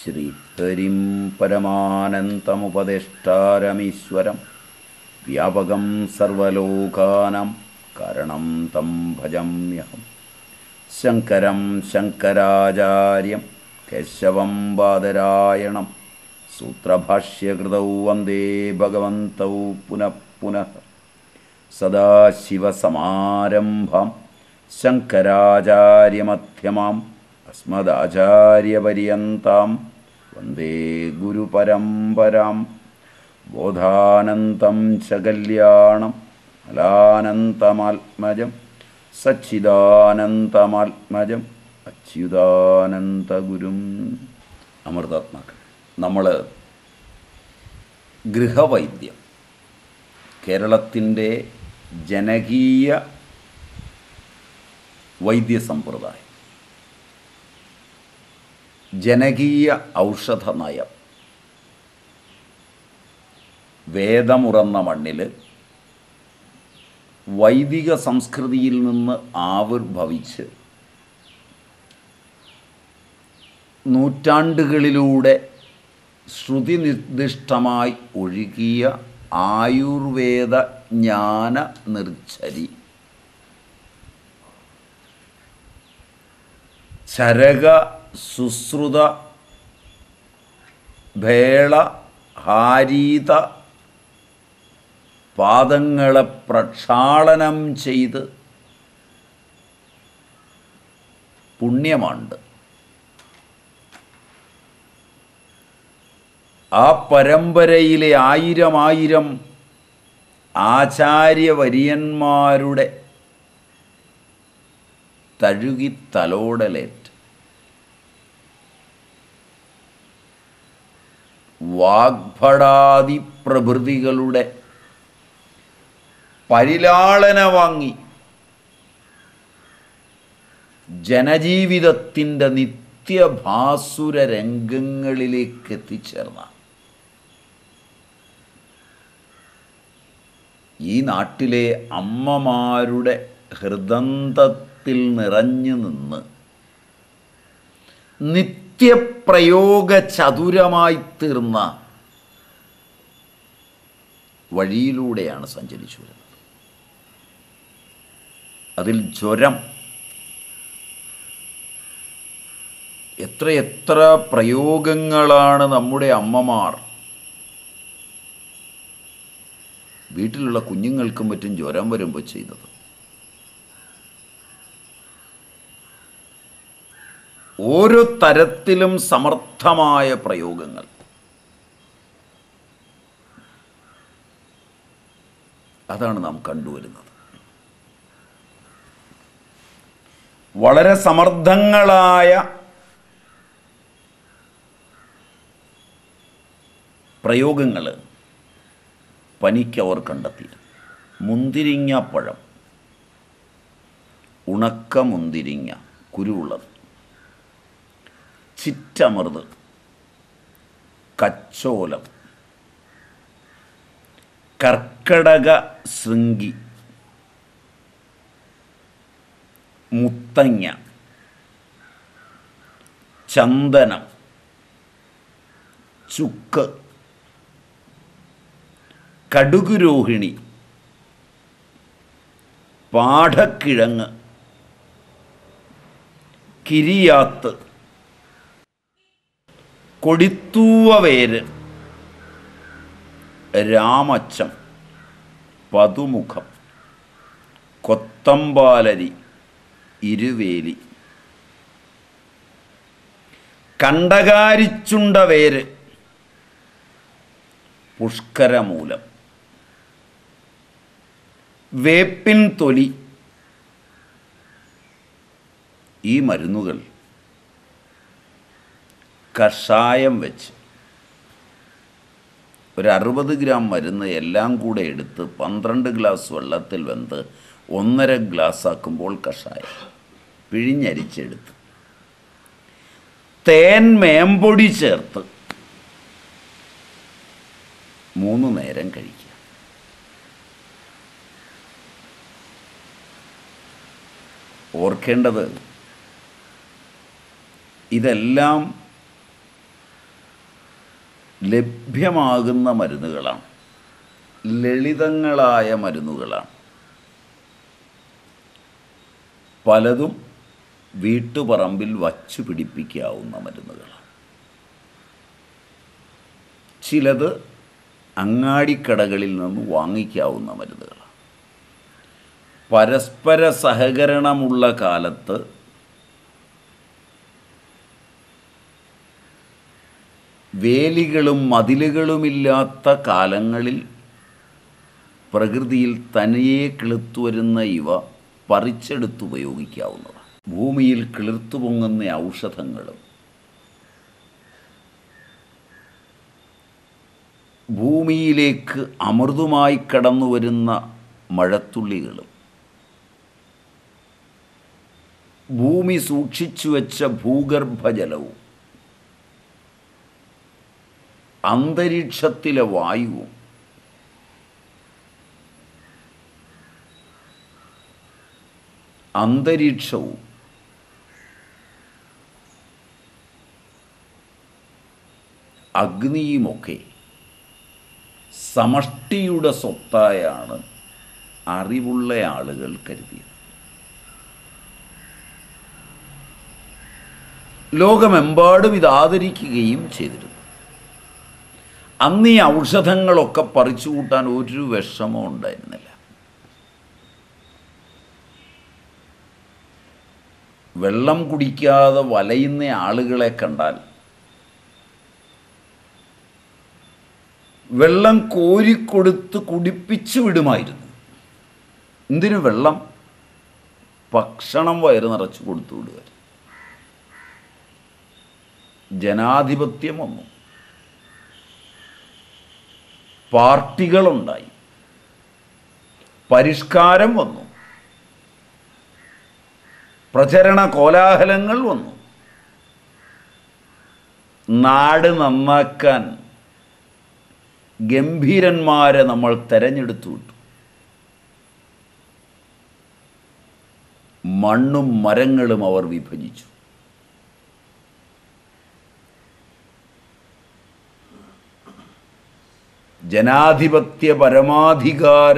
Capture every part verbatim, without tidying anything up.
ശ്രീഹരിം പരമാനന്തമുപദേഷ്ടാരമീശ്വരം വ്യാപകം സർവലോകാനാം കാരണം തം ഭജമ്യഹം. ശങ്കരം ശങ്കരാചാര്യം കേശവം ബാദരായണം സൂത്രഭാഷ്യകൃതൗ വന്ദേ ഭഗവന്തൗ പുനഃ പുനഃ. സദാശിവസമാരംഭാം ശങ്കരാചാര്യമധ്യമാം അസ്മദാചാര്യപര്യന്താം വന്ദേ ഗുരുപരമ്പരാം. ബോധാനന്തം ച കല്യാണം മലാനന്തമാത്മജം സച്ചിദാനന്തമാത്മജം അച്യുതാനന്തഗുരും. അമൃതാത്മാക്കൾ, നമ്മൾ ഗൃഹവൈദ്യം, കേരളത്തിൻ്റെ ജനകീയ വൈദ്യസമ്പ്രദായം, ജനകീയ ഔഷധ നയം, വേദമുറന്ന മണ്ണിൽ വൈദിക സംസ്കൃതിയിൽ നിന്ന് ആവിർഭവിച്ച് നൂറ്റാണ്ടുകളിലൂടെ ശ്രുതി നിർദ്ദിഷ്ടമായി ഒഴുകിയ ആയുർവേദ ജ്ഞാന നിർച്ഛരി, ചരക സുശ്രുത ഭേള ഹാരീത പാദങ്ങളെ പ്രക്ഷാളനം ചെയ്ത് പുണ്യമാണ്ട് ആ പരമ്പരയിലെ ആയിരം ആയിരം ആചാര്യവര്യന്മാരുടെ തഴുകി തലോടലേറ്റ് വാഗ്ഭടാദി പ്രഭൃതികളുടെ പരിലാളന വാങ്ങി ജനജീവിതത്തിൻ്റെ നിത്യഭാസുര രംഗങ്ങളിലേക്ക് എത്തിച്ചേർന്ന ഈ നാട്ടിലെ അമ്മമാരുടെ ഹൃദന്തത്തിൽ നിറഞ്ഞു നിന്ന് നിത്യപ്രയോഗ ചതുരമായി തീർന്ന വഴിയിലൂടെയാണ് സഞ്ചരിച്ചു വരുന്നത്. അതിൽ ജ്വരം എത്രയെത്ര പ്രയോഗങ്ങളാണ് നമ്മുടെ അമ്മമാർ വീട്ടിലുള്ള കുഞ്ഞുങ്ങൾക്കും മറ്റും ജ്വരം വരുമ്പോൾ ചെയ്തത്. ഓരോ തരത്തിലും സമർത്ഥമായ പ്രയോഗങ്ങൾ. അതാണ് നാം കണ്ടുവരുന്നത്. വളരെ സമർത്ഥങ്ങളായ പ്രയോഗങ്ങൾ പനിക്ക് അവർ കണ്ടെത്തി. മുന്തിരിങ്ങ പഴം, ഉണക്ക മുന്തിരിങ്ങ കുരുവുള്ളത്, ചിറ്റമൃത്, കച്ചോലം, കർക്കടക ശൃംഗി, മുത്തങ്ങ, ചന്ദനം, ചുക്ക്, കടുകുരോഹിണി, പാഠക്കിഴങ്ങ്, കിരിയാത്ത്, കൊടിത്തൂവവേര്, രാമച്ചം, പതുമുഖം, കൊത്തമ്പാലരി, ഇരുവേലി, കണ്ടകാരിച്ചുണ്ടവേര്, പുഷ്കരമൂലം, വേപ്പിൻ തൊലി. ഈ മരുന്നുകൾ കഷായം വെച്ച് ഒരു അറുപത് ഗ്രാം മരുന്ന് എല്ലാം കൂടെ എടുത്ത് പന്ത്രണ്ട് ഗ്ലാസ് വെള്ളത്തിൽ വെന്ത് ഒന്നര ഗ്ലാസ് ആക്കുമ്പോൾ കഷായം പിഴിഞ്ഞരിച്ചെടുത്ത് തേൻ മേമ്പൊടി ചേർത്ത് മൂന്ന് നേരം കഴിക്കുക. ഓർക്കേണ്ടത് ഇതെല്ലാം ലഭ്യമാകുന്ന മരുന്നുകളാണ്, ലളിതങ്ങളായ മരുന്നുകളാണ്. പലതും വീട്ടുപറമ്പിൽ വച്ചു പിടിപ്പിക്കാവുന്ന മരുന്നുകളാണ്. ചിലത് അങ്ങാടിക്കടകളിൽ നിന്ന് വാങ്ങിക്കാവുന്ന മരുന്നുകളാണ്. പരസ്പര സഹകരണമുള്ള കാലത്ത് വേലികളും മതിലുകളുമില്ലാത്ത കാലങ്ങളിൽ പ്രകൃതിയിൽ തനിയെ കിളുത്തുവരുന്ന ഇവ പറിച്ചെടുത്ത് ഉപയോഗിക്കാവുന്നതാണ്. ഭൂമിയിൽ കിളിർത്തു പൊങ്ങുന്ന ഔഷധങ്ങളും ഭൂമിയിലേക്ക് അമൃതുമായി കടന്നു വരുന്ന മഴത്തുള്ളികളും ഭൂമി സൂക്ഷിച്ചു വെച്ച ഭൂഗർഭജലവും അന്തരീക്ഷത്തിലെ വായുവും അന്തരീക്ഷവും അഗ്നിയുമൊക്കെ സമഷ്ടിയുടെ സ്വത്തായാണ് അറിവുള്ള ആളുകൾ കരുതിയത്. ലോകമെമ്പാടും ഇത് ആദരിക്കുകയും ചെയ്തിരുന്നു. അന്ന് ഈ ഔഷധങ്ങളൊക്കെ പറിച്ചു കൂട്ടാൻ ഒരു വിഷമവും ഉണ്ടായിരുന്നില്ല. വെള്ളം കുടിക്കാതെ വലയുന്ന ആളുകളെ കണ്ടാൽ വെള്ളം കോരിക്കൊടുത്ത് കുടിപ്പിച്ചു വിടുമായിരുന്നു. എന്തിനു വെള്ളം? ഭക്ഷണം വയറ് നിറച്ച് കൊടുത്തു വിടുക. ജനാധിപത്യം വന്നു, പാർട്ടികളുണ്ടായി, പരിഷ്കാരം വന്നു, പ്രചരണ കോലാഹലങ്ങൾ വന്നു. നാട് നന്നാക്കാൻ ഗംഭീരന്മാരെ നമ്മൾ തെരഞ്ഞെടുത്തു വിട്ടു. മണ്ണും മരങ്ങളും അവർ വിഭജിച്ചു. ജനാധിപത്യ പരമാധികാര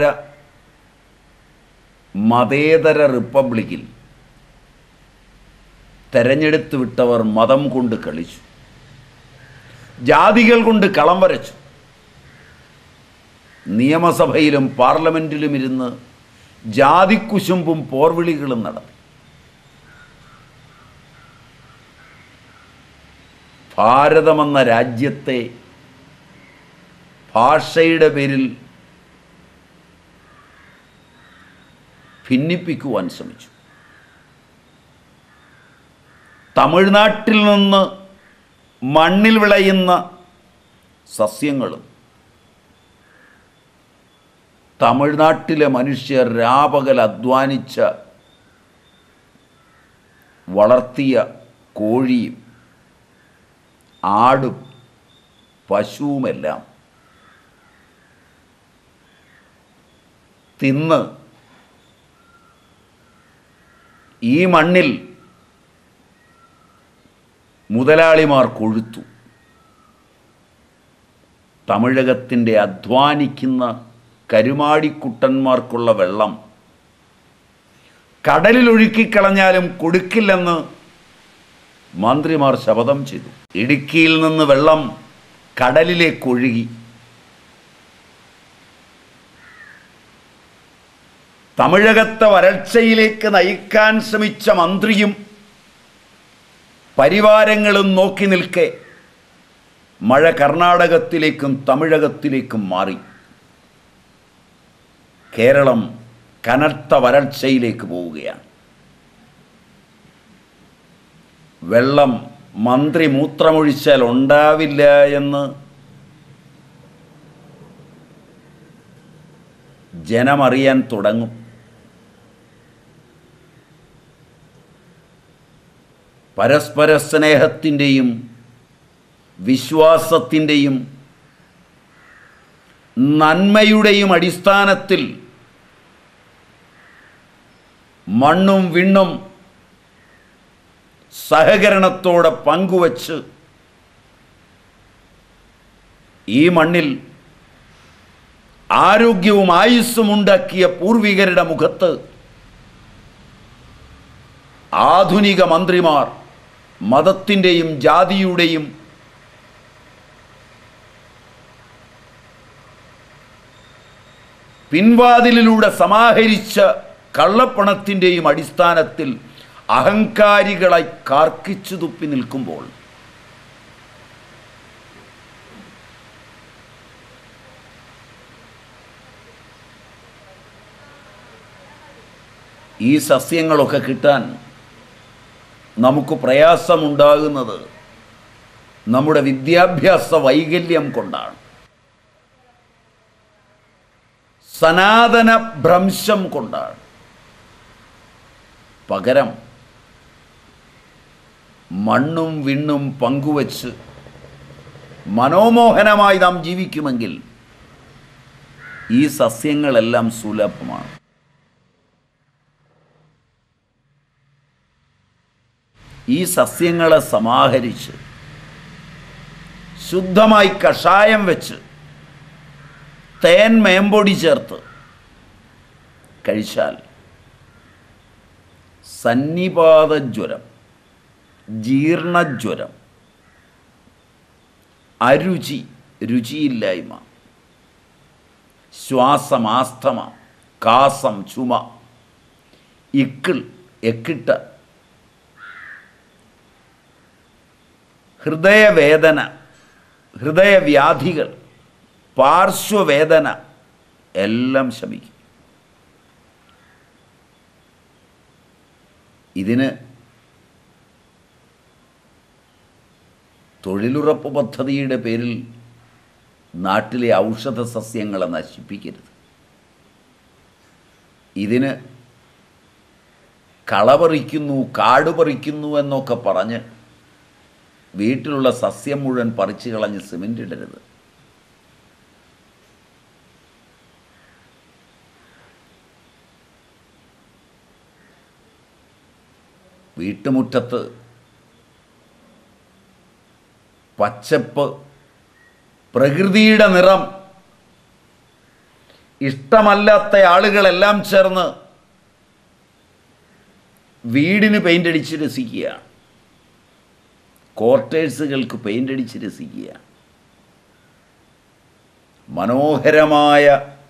മതേതര റിപ്പബ്ലിക്കിൽ തെരഞ്ഞെടുത്തു വിട്ടവർ മതം കൊണ്ട് കളിച്ചു, ജാതികൾ കൊണ്ട് കളം വരച്ചു. നിയമസഭയിലും പാർലമെൻറ്റിലും ഇരുന്ന് ജാതിക്കുശുമ്പും പോർവിളികളും നടത്തി. ഭാരതമെന്ന രാജ്യത്തെ ഭാഷയുടെ പേരിൽ ഭിന്നിപ്പിക്കുവാൻ ശ്രമിച്ചു. തമിഴ്നാട്ടിൽ നിന്ന് മണ്ണിൽ വിളയുന്ന സസ്യങ്ങളും തമിഴ്നാട്ടിലെ മനുഷ്യർ രാപകൽ അധ്വാനിച്ച വളർത്തിയ കോഴിയും ആടും പശുവുമെല്ലാം തിന്ന് ഈ മണ്ണിൽ മുതലാളിമാർ കൊഴുത്തു. തമിഴകത്തിൻ്റെ അധ്വാനിക്കുന്ന കരുമാടിക്കുട്ടന്മാർക്കുള്ള വെള്ളം കടലിലൊഴുക്കിക്കളഞ്ഞാലും കൊടുക്കില്ലെന്ന് മന്ത്രിമാർ ശപഥം ചെയ്തു. ഇടുക്കിയിൽ നിന്ന് വെള്ളം കടലിലേക്ക് ഒഴുകി. തമിഴകത്തെ വരൾച്ചയിലേക്ക് നയിക്കാൻ ശ്രമിച്ച മന്ത്രിയും പരിവാരങ്ങളും നോക്കി നിൽക്കെ മഴ കർണാടകത്തിലേക്കും തമിഴകത്തിലേക്കും മാറി. കേരളം കനത്ത വരൾച്ചയിലേക്ക് പോവുകയാണ്. വെള്ളം മന്ത്രി മൂത്രമൊഴിച്ചാൽ ഉണ്ടാവില്ല എന്ന് ജനമറിയാൻ തുടങ്ങും. പരസ്പര സ്നേഹത്തിൻ്റെയും വിശ്വാസത്തിൻ്റെയും നന്മയുടെയും അടിസ്ഥാനത്തിൽ മണ്ണും വിണ്ണും സഹകരണത്തോടെ പങ്കുവച്ച് ഈ മണ്ണിൽ ആരോഗ്യവും ആയുസ്സും ഉണ്ടാക്കിയ പൂർവികരുടെ മുഖത്ത് ആധുനിക മന്ത്രിമാർ മതത്തിൻ്റെയും ജാതിയുടെയും പിൻവാതിലിലൂടെ സമാഹരിച്ച കള്ളപ്പണത്തിൻ്റെയും അടിസ്ഥാനത്തിൽ അഹങ്കാരികളായി കാർക്കിച്ചു തുപ്പി നിൽക്കുമ്പോൾ ഈ സസ്യങ്ങളൊക്കെ കിട്ടാൻ നമുക്ക് പ്രയാസമുണ്ടാകുന്നത് നമ്മുടെ വിദ്യാഭ്യാസ വൈകല്യം കൊണ്ടാണ്, സനാതന ഭ്രംശം കൊണ്ടാണ്. പകരം മണ്ണും വിണ്ണും പങ്കുവച്ച് മനോമോഹനമായി നാം ജീവിക്കുമെങ്കിൽ ഈ സസ്യങ്ങളെല്ലാം സുലഭമാണ്. ഈ സസ്യങ്ങളെ സമാഹരിച്ച് ശുദ്ധമായി കഷായം വെച്ച് തേൻ മേമ്പൊടി ചേർത്ത് കഴിച്ചാൽ സന്നിപാതജ്വരം, ജീർണജ്വരം, അരുചി, രുചിയില്ലായ്മ, ശ്വാസമാസ്തമ, കാസം, ചുമ, ഇക്കിൾ, എക്കിട്ട, ഹൃദയവേദന, ഹൃദയവ്യാധികൾ, പാർശ്വവേദന എല്ലാം ശമിക്കും. ഇതിന് തൊഴിലുറപ്പ് പദ്ധതിയുടെ പേരിൽ നാട്ടിലെ ഔഷധ സസ്യങ്ങളെ നശിപ്പിക്കരുത്. ഇതിന് കളപറിക്കുന്നു, കാട് പറിക്കുന്നു എന്നൊക്കെ പറഞ്ഞ് വീട്ടിലുള്ള സസ്യം മുഴുവൻ പറിച്ചു കളഞ്ഞ് സിമെൻ്റ് ഇടരുത്. വീട്ടുമുറ്റത്ത് പച്ചപ്പ്, പ്രകൃതിയുടെ നിറം ഇഷ്ടമല്ലാത്ത ആളുകളെല്ലാം ചേർന്ന് വീടിന് പെയിൻ്റ് അടിച്ച് രസിക്കുകയാണ്, ക്വാർട്ടേഴ്സുകൾക്ക് പെയിൻ്റ് അടിച്ച് രസിക്കുക. മനോഹരമായ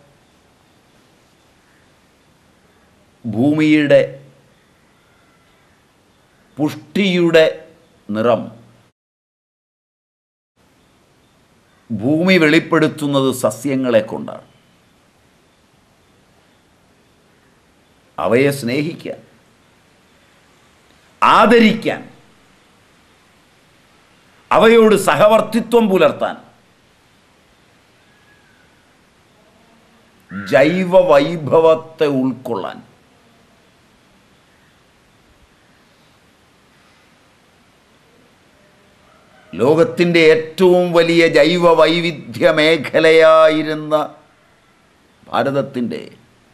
ഭൂമിയുടെ പുഷ്ടിയുടെ നിറം ഭൂമി വെളിപ്പെടുത്തുന്നത് സസ്യങ്ങളെ കൊണ്ടാണ്. അവയെ സ്നേഹിക്കാൻ, ആദരിക്കാൻ, അവയോട് സഹവർത്തിത്വം പുലർത്താൻ, ജൈവ വൈഭവത്തെ ഉൾക്കൊള്ളാൻ ലോകത്തിൻ്റെ ഏറ്റവും വലിയ ജൈവ വൈവിധ്യ മേഖലയായിരുന്ന ഭാരതത്തിൻ്റെ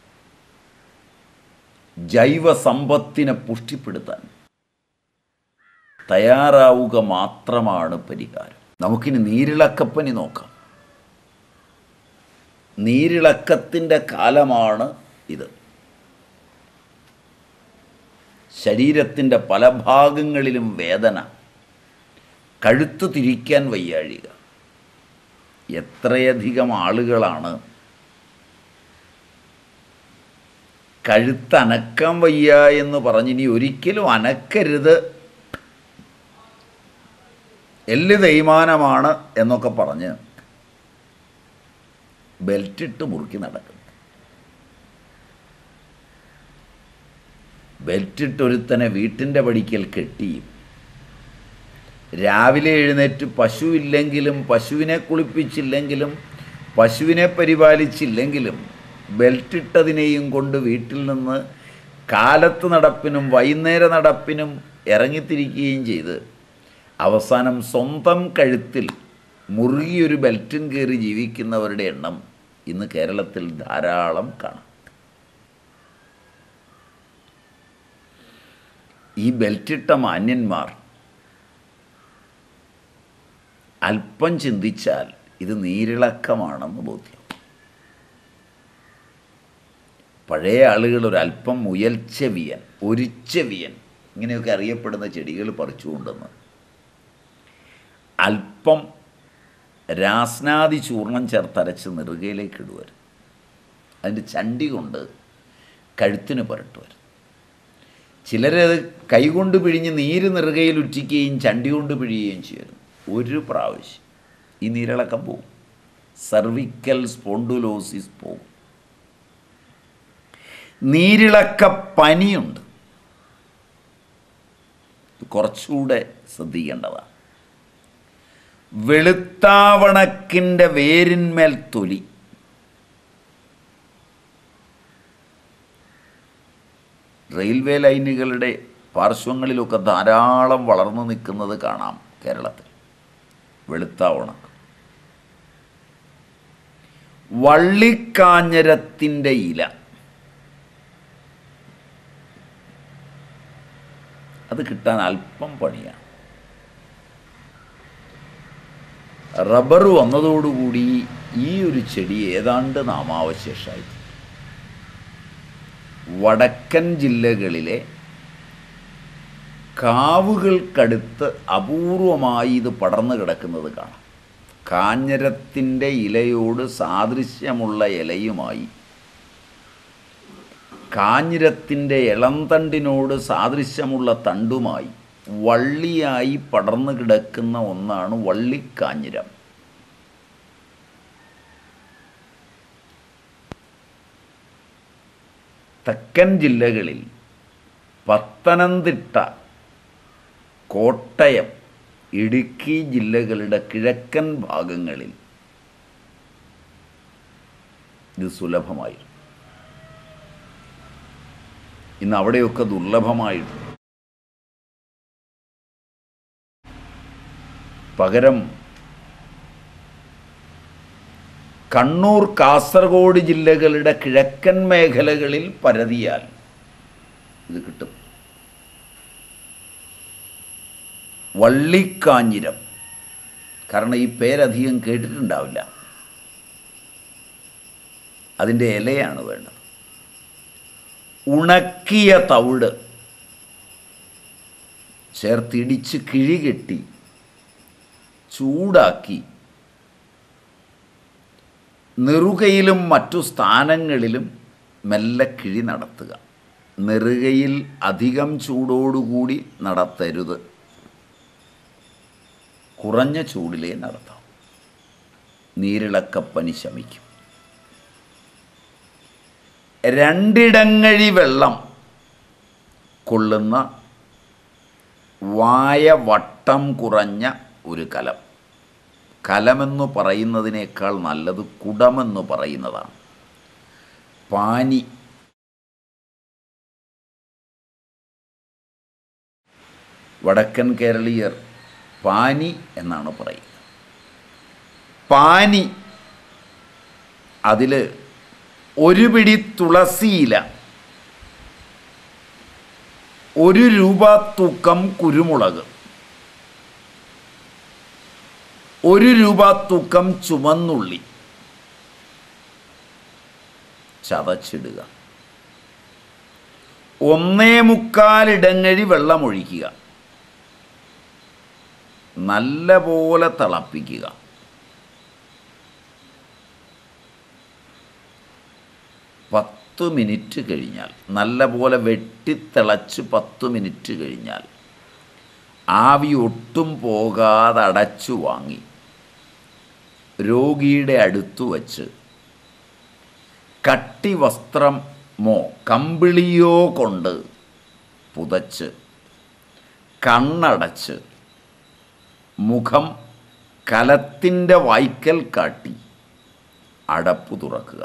ജൈവ സമ്പത്തിനെ പുഷ്ടിപ്പെടുത്താൻ തയ്യാറാവുക മാത്രമാണ് പരിഹാരം. നമുക്കിനി നീരിളക്കപ്പനി നോക്കാം. നീരിളക്കത്തിൻ്റെ കാലമാണ് ഇത്. ശരീരത്തിൻ്റെ പല ഭാഗങ്ങളിലും വേദന, കഴുത്ത് തിരിക്കാൻ വയ്യാഴിക. എത്രയധികം ആളുകളാണ് കഴുത്തനക്കാൻ വയ്യ എന്ന് പറഞ്ഞിനി ഒരിക്കലും അനക്കരുത്, എല്ല് തേയ്മാനമാണ് എന്നൊക്കെ പറഞ്ഞ് ബെൽറ്റിട്ട് മുറുക്കി നടക്കും. ബെൽറ്റിട്ടൊരുത്തനെ വീട്ടിൻ്റെ പടിക്കൽ കെട്ടിയും രാവിലെ എഴുന്നേറ്റ് പശുവില്ലെങ്കിലും പശുവിനെ കുളിപ്പിച്ചില്ലെങ്കിലും പശുവിനെ പരിപാലിച്ചില്ലെങ്കിലും ബെൽറ്റിട്ടതിനെയും കൊണ്ട് വീട്ടിൽ നിന്ന് കാലത്ത് നടപ്പിനും വൈകുന്നേര നടപ്പിനും ഇറങ്ങിത്തിരിക്കുകയും ചെയ്ത് അവസാനം സ്വന്തം കഴുത്തിൽ മുറുകിയൊരു ബെൽറ്റും കയറി ജീവിക്കുന്നവരുടെ എണ്ണം ഇന്ന് കേരളത്തിൽ ധാരാളം കാണാം. ഈ ബെൽറ്റിട്ട മാന്യന്മാർ അല്പം ചിന്തിച്ചാൽ ഇത് നീരിളക്കമാണെന്ന് ബോധ്യം. പഴയ ആളുകൾ ഒരല്പം മുയൽച്ചെവിയൻ, ഒരിച്ചെവിയൻ ഇങ്ങനെയൊക്കെ അറിയപ്പെടുന്ന ചെടികൾ പറിച്ചുകൊണ്ടെന്ന് അല്പം രാസ്നാദി ചൂർണം ചേർത്തരച്ച് നെറുകയിലേക്ക് ഇടുവരും. അതിൻ്റെ ചണ്ടി കൊണ്ട് കഴുത്തിന് പുരട്ടുവരും. ചിലരത് കൈകൊണ്ട് പിഴിഞ്ഞ് നീര് നെറുകയിൽ ഉറ്റിക്കുകയും ചണ്ടി കൊണ്ട് പിഴിയുകയും ചെയ്യുന്നു. ഒരു പ്രാവശ്യം ഈ നീരിളക്കം പോകും, സർവിക്കൽ സ്പോണ്ടുലോസിസ് പോകും. നീരിളക്കപ്പനിയുണ്ട്, കുറച്ചുകൂടെ ശ്രദ്ധിക്കേണ്ടതാണ്. വെളുത്താവണക്കിൻ്റെ വേരിന്മേൽ തൊലി, റെയിൽവേ ലൈനുകളുടെ പാർശ്വങ്ങളിലൊക്കെ ധാരാളം വളർന്നു നിൽക്കുന്നത് കാണാം കേരളത്തിൽ. വെളുത്താവണക്ക്. വള്ളിക്കാഞ്ഞരത്തിൻ്റെ ഇല, അത് കിട്ടാൻ അല്പം പണിയാണ്. റബ്ബർ വന്നതോടുകൂടി ഈ ഒരു ചെടി ഏതാണ്ട് നാമാവശേഷമായി. വടക്കൻ ജില്ലകളിലെ കാവുകൾക്കടുത്ത് അപൂർവമായി ഇത് പടർന്നു കിടക്കുന്നത് കാണാം. കാഞ്ഞരത്തിൻ്റെ ഇലയോട് സാദൃശ്യമുള്ള ഇലയുമായി, കാഞ്ഞിരത്തിൻ്റെ ഇളംതണ്ടിനോട് സാദൃശ്യമുള്ള തണ്ടുമായി വള്ളിയായി പടർന്നു കിടക്കുന്ന ഒന്നാണ് വള്ളിക്കാഞ്ഞിരം. തെക്കൻ ജില്ലകളിൽ പത്തനംതിട്ട, കോട്ടയം, ഇടുക്കി ജില്ലകളുടെ കിഴക്കൻ ഭാഗങ്ങളിൽ ഇത് സുലഭമായിരുന്നു. ഇന്ന് അവിടെയൊക്കെ ദുർലഭമായിട്ടുണ്ട്. പകരം കണ്ണൂർ, കാസർഗോഡ് ജില്ലകളുടെ കിഴക്കൻ മേഖലകളിൽ പരതിയാൽ ഇത് കിട്ടും. വള്ളിക്കാഞ്ഞിരം, കാരണം ഈ പേരധികം കേട്ടിട്ടുണ്ടാവില്ല. അതിൻ്റെ ഇലയാണ് വേണ്ടത്. ഉണക്കിയ തവിട് ചേർത്തിടിച്ച് കിഴികെട്ടി ചൂടാക്കി നെറുകയിലും മറ്റു സ്ഥാനങ്ങളിലും മെല്ലെ കിഴി നടത്തുക. നെറുകയിൽ അധികം ചൂടോടുകൂടി നടത്തരുത്, കുറഞ്ഞ ചൂടിലേ നടത്താം. നീരിളക്കപ്പനി ശമിക്കും. രണ്ടിടങ്ങഴി വെള്ളം കൊള്ളുന്ന വായ വട്ടം കുറഞ്ഞ ഒരു കലം. കലമെന്ന് പറയുന്നതിനേക്കാൾ നല്ലത് കുടമെന്ന് പറയുന്നതാണ്. പാനി, വടക്കൻ കേരളീയർ പാനി എന്നാണ് പറയുന്നത്. പാനി, അതിൽ ഒരു പിടി തുളസിയില, ഒരു രൂപ തൂക്കം കുരുമുളക്, ഒരു രൂപ തൂക്കം ചുമന്നുള്ളി ചതച്ചിടുക. ഒന്നേ മുക്കാലിടങ്ങഴി വെള്ളമൊഴിക്കുക. നല്ല പോലെ തിളപ്പിക്കുക. പത്ത് മിനിറ്റ് കഴിഞ്ഞാൽ, നല്ല പോലെ വെട്ടിത്തിളച്ച് പത്ത് മിനിറ്റ് കഴിഞ്ഞാൽ ആവി ഒട്ടും പോകാതെ അടച്ചു വാങ്ങി രോഗിയുടെ അടുത്തു വച്ച് കട്ടി വസ്ത്രമോ കമ്പിളിയോ കൊണ്ട് പുതച്ച് കണ്ണടച്ച് മുഖം കലത്തിൻ്റെ വായ്ക്കൽ കാട്ടി അടപ്പ് തുറക്കുക.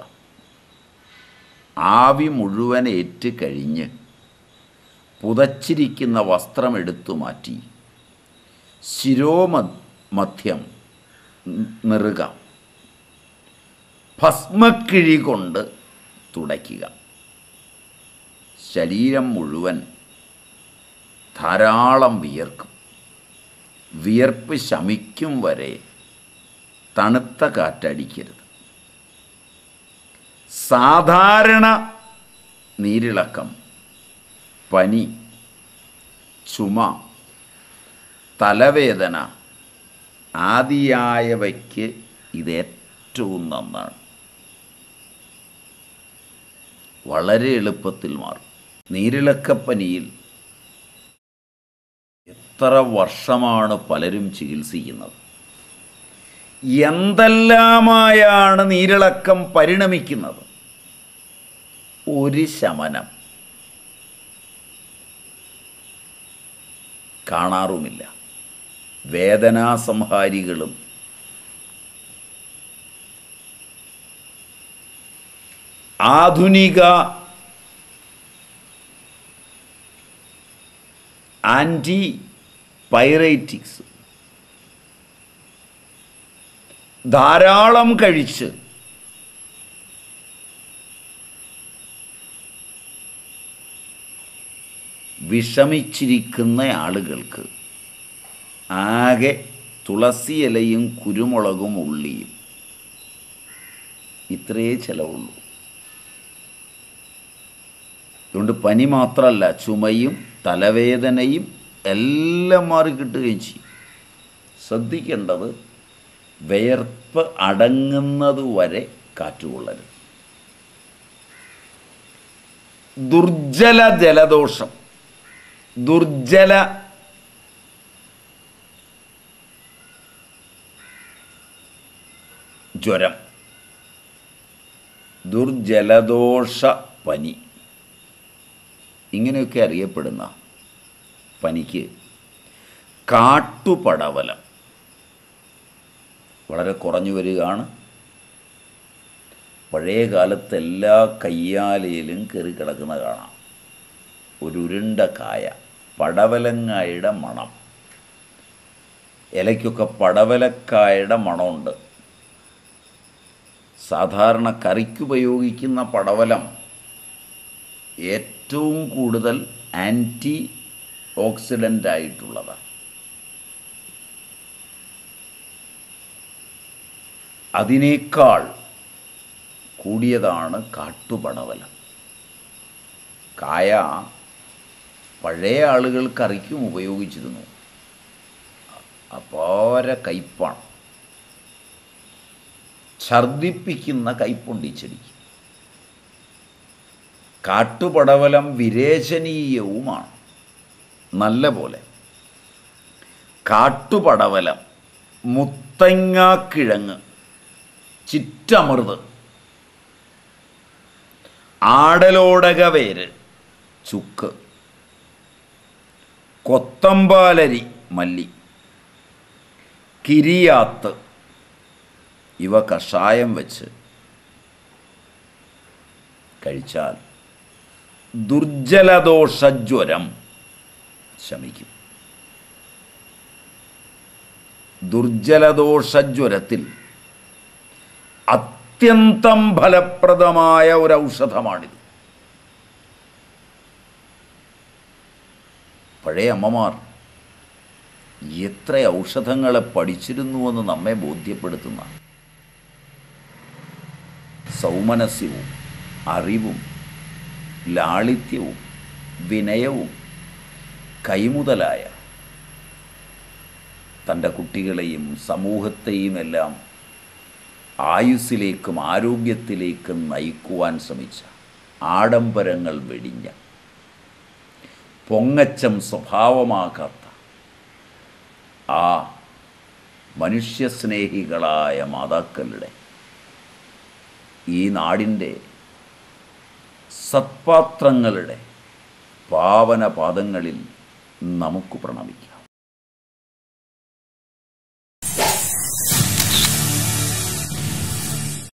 ആവി മുഴുവൻ ഏറ്റ് കഴിഞ്ഞ് പുതച്ചിരിക്കുന്ന വസ്ത്രം എടുത്തു മാറ്റി ശിരോമധ്യം നെറുക ഭസ്മക്കിഴി കൊണ്ട് തുടയ്ക്കുക. ശരീരം മുഴുവൻ ധാരാളം വിയർക്കും. വിയർപ്പ് ശമിക്കും വരെ തണുത്ത കാറ്റടിക്കരുത്. സാധാരണ നീരിളക്കം, പനി, ചുമ, തലവേദന ആദിയായവയ്ക്ക് ഇത് ഏറ്റവും നന്നാണ്. വളരെ എളുപ്പത്തിൽ മാറും. നീരിളക്കപ്പനിയിൽ എത്ര വർഷമാണ് പലരും ചികിത്സിക്കുന്നത്. എന്തെല്ലാമായാണ് നീരിളക്കം പരിണമിക്കുന്നത്. ഒരു ശമനം കാണാറുമില്ല. വേദനാസംഹാരികളും ആധുനിക ആൻറ്റി പൈറേറ്റിക്സ് ധാരാളം കഴിച്ച് വിഷമിച്ചിരിക്കുന്ന ആളുകൾക്ക് ആകെ തുളസിയിലയും കുരുമുളകും ഉള്ളിയും ഇത്രയേ ചിലവുള്ളൂ. അതുകൊണ്ട് പനി മാത്രമല്ല, ചുമയും തലവേദനയും എല്ലാം മാറി കിട്ടുകയും ചെയ്യും. ശ്രദ്ധിക്കേണ്ടത് വിയർപ്പ് അടങ്ങുന്നതുവരെ കാറ്റുകൊള്ളരുത്. ദുർജല ജലദോഷം, ദുർജല ജ്വരം, ദുർജലദോഷ പനി, ഇങ്ങനെയൊക്കെ അറിയപ്പെടുന്ന പനിക്ക് കാട്ടുപടവലം വളരെ കുറഞ്ഞു വരികയാണ്. പഴയ കാലത്ത് എല്ലാ കയ്യാലയിലും കയറി കിടക്കുന്ന കാണാം ഒരു ഉരുണ്ട കായ, പടവലങ്ങായുടെ മണം. ഇലയ്ക്കൊക്കെ പടവലക്കായുടെ മണമുണ്ട്. സാധാരണ കറിക്കുപയോഗിക്കുന്ന പടവലം ഏറ്റവും കൂടുതൽ ആൻറ്റി ഓക്സിഡൻ്റ് ആയിട്ടുള്ളതാണ്. അതിനേക്കാൾ കൂടിയതാണ് കാട്ടുപടവലം. കായ പഴയ ആളുകൾ കറിക്കും ഉപയോഗിച്ചിരുന്നു. അപാര കയ്പ്പാണ്, ഛർദിപ്പിക്കുന്ന കയ്പുണ്ട് ഈ ചെടിക്ക്. കാട്ടുപടവലം വിരേചനീയവുമാണ്. നല്ല പോലെ കാട്ടുപടവലം, മുത്തങ്ങാക്കിഴങ്ങ്, ചിറ്റമൃത്, ആടലോടക വേര്, ചുക്ക്, കൊത്തമ്പാലരി മല്ലി, കിരിയാത്ത് ഇവ കഷായം വെച്ച് കഴിച്ചാൽ ദുർജലദോഷജ്വരം ശമിക്കും. ദുർജലദോഷജ്വരത്തിൽ അത്യന്തം ഫലപ്രദമായ ഒരു ഔഷധമാണിത്. പഴയ അമ്മമാർ എത്ര ഔഷധങ്ങളെ പഠിച്ചിരുന്നുവെന്ന് നമ്മെ ബോധ്യപ്പെടുത്തുന്ന സൗമനസ്യവും അറിവും ലാളിത്യവും വിനയവും കൈമുതലായ തൻ്റെ കുട്ടികളെയും സമൂഹത്തെയും എല്ലാം ആയുസ്സിലേക്കും ആരോഗ്യത്തിലേക്കും നയിക്കുവാൻ ശ്രമിച്ച, ആഡംബരങ്ങൾ വെടിഞ്ഞ, പൊങ്ങച്ചം സ്വഭാവമാകാത്ത ആ മനുഷ്യസ്നേഹികളായ മാതാക്കളുടെ ഈ നാടിൻ്റെ സത്പാത്രങ്ങളുടെ പാവന പാദങ്ങളിൽ നമുക്ക് പ്രണമിക്കാം.